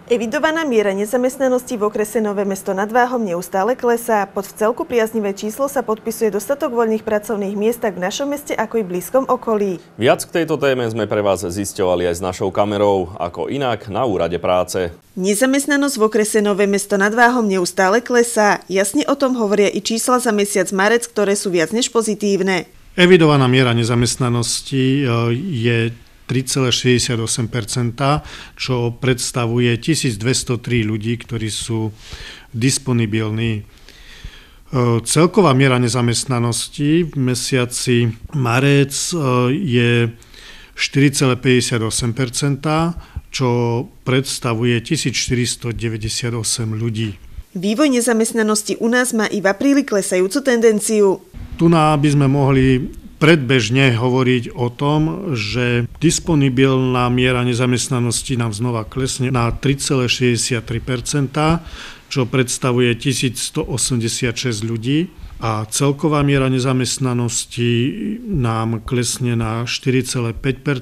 Evidovaná miera nezamestnanosti v okrese Nové Mesto nad Váhom neustále klesá. Pod vcelku priaznivé číslo sa podpisuje dostatok voľných pracovných miest tak v našom meste, ako i v blízkom okolí. Viac k tejto téme sme pre vás zisťovali aj s našou kamerou, ako inak na úrade práce. Nezamestnanosť v okrese Nové Mesto nad Váhom neustále klesá. Jasne o tom hovoria i čísla za mesiac marec, ktoré sú viac než pozitívne. Evidovaná miera nezamestnanosti je 3,68%, čo predstavuje 1203 ľudí, ktorí sú disponibilní. Celková miera nezamestnanosti v mesiaci marec je 4,58%, čo predstavuje 1498 ľudí. Vývoj nezamestnanosti u nás má i v apríli klesajúcu tendenciu. Tu by sme mohli predbežne hovoriť o tom, že disponibilná miera nezamestnanosti nám znova klesne na 3,63%, čo predstavuje 1186 ľudí a celková miera nezamestnanosti nám klesne na 4,5%,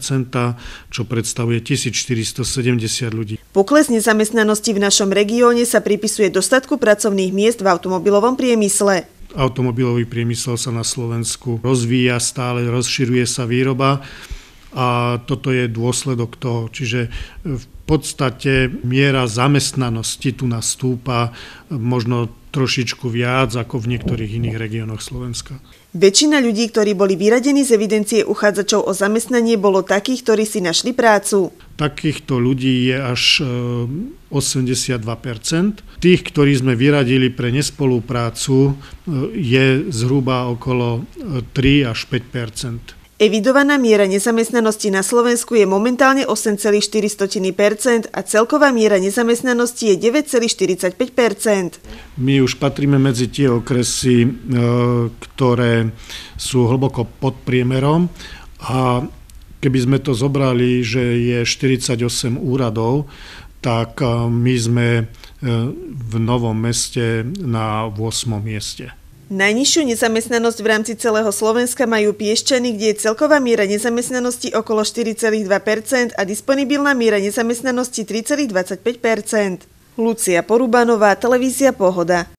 čo predstavuje 1470 ľudí. Pokles nezamestnanosti v našom regióne sa pripisuje dostatku pracovných miest v automobilovom priemysle. Automobilový priemysel sa na Slovensku rozvíja, stále rozširuje sa výroba a toto je dôsledok toho. Čiže v podstate miera zamestnanosti tu nastúpa možno trošičku viac ako v niektorých iných regiónoch Slovenska. Väčšina ľudí, ktorí boli vyradení z evidencie uchádzačov o zamestnanie, bolo takých, ktorí si našli prácu. Takýchto ľudí je až 82%. Tých, ktorí sme vyradili pre nespoluprácu, je zhruba okolo 3 až 5%. Evidovaná miera nezamestnanosti na Slovensku je momentálne 8,4% a celková miera nezamestnanosti je 9,45%. My už patríme medzi tie okresy, ktoré sú hlboko pod priemerom a keby sme to zobrali, že je 48 úradov, tak my sme v Novom Meste na 8. mieste. Najnižšiu nezamestnanosť v rámci celého Slovenska majú Piešťany, kde je celková miera nezamestnanosti okolo 4,2% a disponibilná miera nezamestnanosti 3,25%. Lucia Porubanová, televízia Pohoda.